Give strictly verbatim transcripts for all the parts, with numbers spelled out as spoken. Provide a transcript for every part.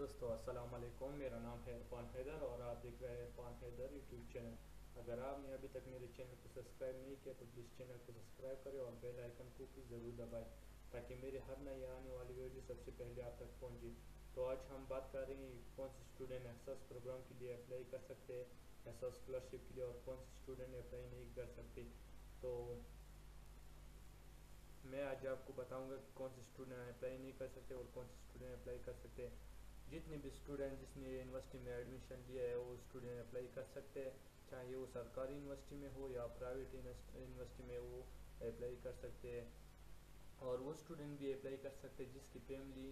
دوستو السلام علیکم، میرا نام ہے عرفان حیدر اور آپ دیکھ رہے ہیں عرفان حیدر یوٹیوب چینل۔ اگر آپ نے ابھی تک میرے چینل کو سبسکرائب نہیں کیا تو پلیز چینل کو سبسکرائب کریں اور بیل آئیکن کو بھی ضرور دبائیں تاکہ میرے ہر نئی آنے والی ویڈیو سب سے پہلے آپ تک پہنچے۔ تو آج ہم بات کر رہے ہیں کون سے اسٹوڈنٹ احساس پروگرام کے لیے اپلائی کر سکتے ہیں، احساس اسکالرشپ کے لیے، اور کون سے اسٹوڈنٹ اپلائی نہیں کر سکتے۔ تو میں آج آپ کو بتاؤں گا کہ کون سے اسٹوڈنٹ اپلائی نہیں کر سکتے اور کون سے اسٹوڈنٹ اپلائی کر سکتے ہیں۔ جتنے بھی اسٹوڈنٹ جس نے یونیورسٹی میں ایڈمیشن لیا ہے وہ اسٹوڈنٹ اپلائی کر سکتے ہیں، چاہے وہ سرکاری یونیورسٹی میں ہو یا پرائیویٹ یونیورسٹی میں وہ اپلائی کر سکتے ہیں۔ اور وہ اسٹوڈنٹ بھی اپلائی کر سکتے ہیں جس کی family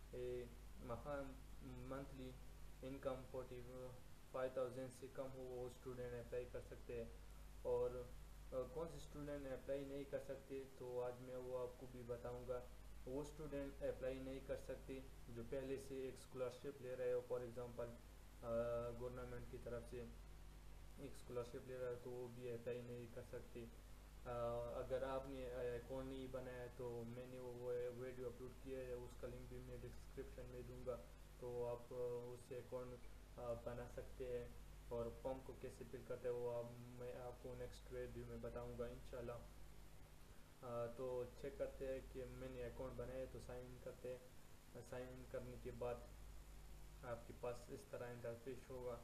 monthly income forty five thousand سے کم ہو، وہ اسٹوڈنٹ اپلائی کر سکتے ہیں۔ اور کون سے اسٹوڈنٹ اپلائی نہیں کر سکتے تو آج میں وہ آپ کو بھی بتاؤں گا۔ وہ اسٹوڈنٹ اپلائی نہیں کر سکتے جو پہلے سے ایک اسکالرشپ لے رہے ہو، فار ایگزامپل گورنمنٹ کی طرف سے ایک اسکالرشپ لے رہا ہے تو وہ بھی اپلائی نہیں کر سکتے۔ اگر آپ نے اکاؤنٹ نہیں بنایا تو میں نے وہ ویڈیو اپلوڈ کیا ہے، اس کا لنک بھی میں ڈسکرپشن میں دوں گا، تو آپ اس سے اکاؤنٹ بنا سکتے ہیں۔ اور فارم کو کیسے فل کرتے ہیں وہ میں آپ کو نیکسٹ ویڈیو میں بتاؤں گا انشاءاللہ۔ تو چیک کرتے ہیں کہ میں نے اکاؤنٹ بنایا ہے تو سائن ان کرتے ہیں۔ سائن ان کرنے کے بعد آپ کے پاس اس طرح انٹرفیس ہوگا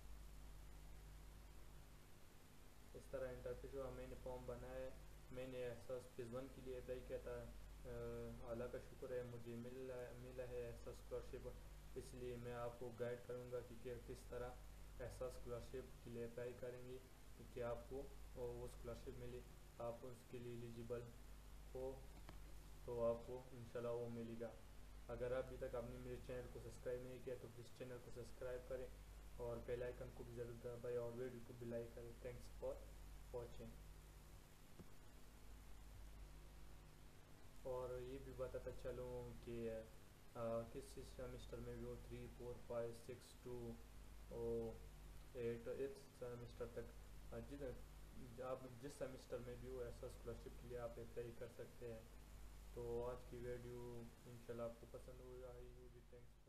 اس طرح انٹرفیس ہوگا میں نے فارم بنایا ہے، میں نے احساس فیز ون کے لیے اپلائی کیا تھا۔ اللہ کا شکر ہے مجھے مل ملا ہے احساس اسکالرشپ، اس لیے میں آپ کو گائیڈ کروں گا کہ کس طرح احساس اسکالرشپ کے لیے اپلائی کریں گے کہ آپ کو وہ اسکالرشپ ملے، آپ اس کے لیے ایلیجیبل ہو تو آپ کو انشاءاللہ وہ ملے گا۔ اگر ابھی تک آپ نے میرے چینل کو سبسکرائب نہیں کیا تو پلیز چینل کو سبسکرائب کریں اور بیل آئیکن کو بھی ضرور دبائیں اور ویڈیو کو بھی لائک کریں۔ Thanks for watching. اور یہ بھی بتاتا چلوں کہ کس سیمسٹر میں بھی وہ three four five six to eight eight semester تک آپ جس سیمسٹر میں بھی وہ ایسا اسکالرشپ کے لیے آپ اپلائی کر سکتے ہیں۔ تو آج کی ویڈیو انشاءاللہ آپ کو پسند ہو آئی ہوگی۔ تھینکس۔